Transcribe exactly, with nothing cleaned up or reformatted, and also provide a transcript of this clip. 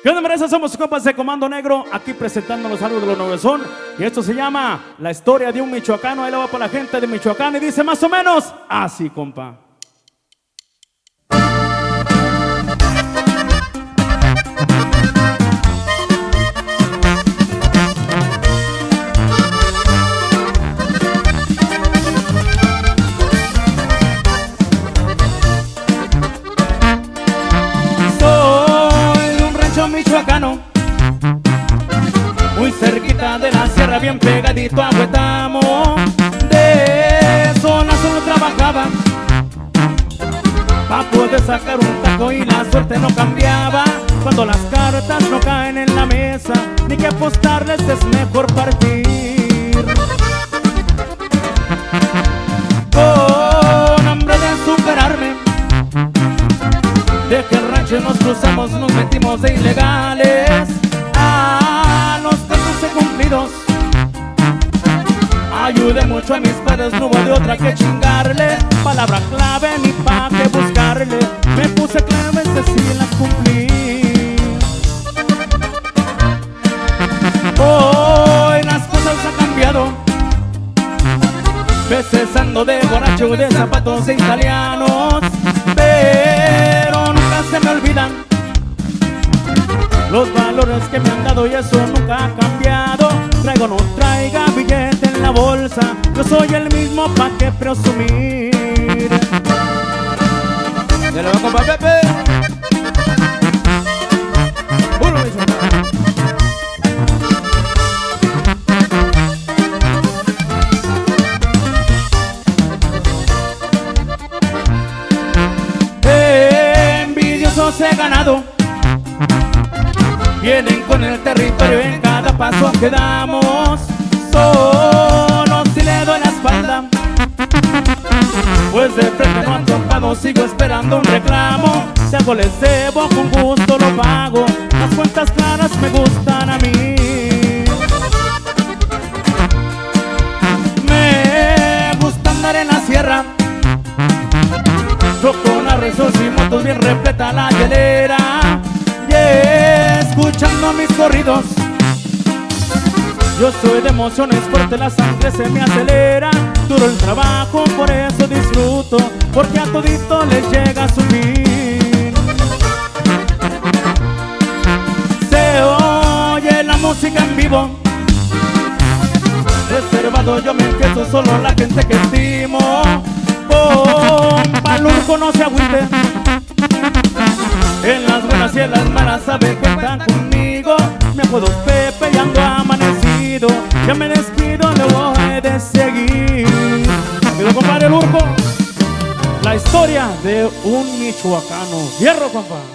¿Qué onda, Maresa? Somos compas de Comando Negro, aquí presentándonos algo de lo nuevo. Y esto se llama La historia de un michoacano. Ahí lo va para la gente de Michoacán y dice más o menos así, compa. Michoacano, muy cerquita de la sierra, bien pegadito a Huetamo. De zona solo trabajaba pa' poder sacar un taco y la suerte no cambiaba. Cuando las cartas no caen en la mesa, ni que apostarles es mejor partir. Con hambre de superarme, de que el rancho nos cruzamos, nos metimos de ilegales a los catorce cumplidos. Ayudé mucho a mis padres, no hubo de otra que chingarle. Palabra clave ni pa' que buscarle, me puse claves y las cumplí. Hoy las cosas han cambiado, veces ando de borracho, de zapatos de italianos, pero nunca se me olvidan los valores que me han dado y eso nunca ha cambiado. Traigo o no traiga billete en la bolsa, yo soy el mismo pa' que presumir. Ya lo va, compa Pepe. Uno, he ganado, vienen con el territorio en cada paso que damos. Solo si le doy la espalda, pues de frente no han topado, sigo esperando un reclamo. Si algo les debo, con gusto lo pago, las cuentas claras me gustan a mí. Me gusta andar en la sierra, con arrezos y motos bien repleta la hielera, y escuchando mis corridos. Yo soy de emociones fuertes, la sangre se me acelera. Duro el trabajo, por eso disfruto, porque a todito les llega su fin. Se oye la música en vivo, reservado yo me empiezo, solo la gente que estimo. Compa Lurco, no se agüite, en las buenas y en las malas sabe que están conmigo. Me apodo Pepe y ando amanecido, ya me despido, le voy de seguir. Amigo compadre Lurco, la historia de un michoacano. Hierro, compa.